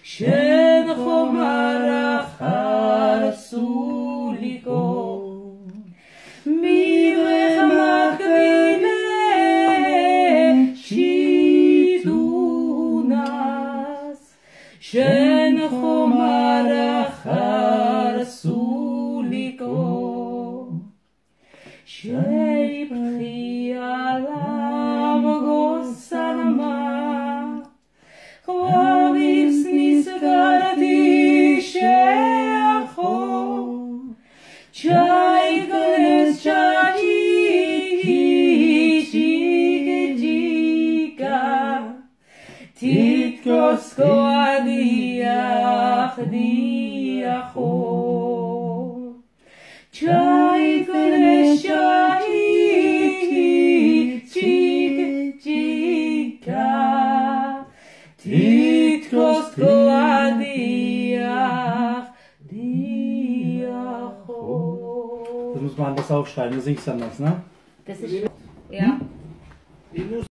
შენ ხომ არა ხარ სულიკო მივეხმარკრინე შიდუნას შენ ხომ არა ხარ სულიკო შეიფრიალა მოგოსანმა ღვავისნის გარდი შეახო ჩაიგდეს ჩაიჭიკჭიკა თითქოს გვადიახდიახო ჩაიგდეს ჩაიჭიკჭიკა თითქოს გვადიახდიახო. Das muss man anders aufschreiben, das singt anders, ne? Das ist ja.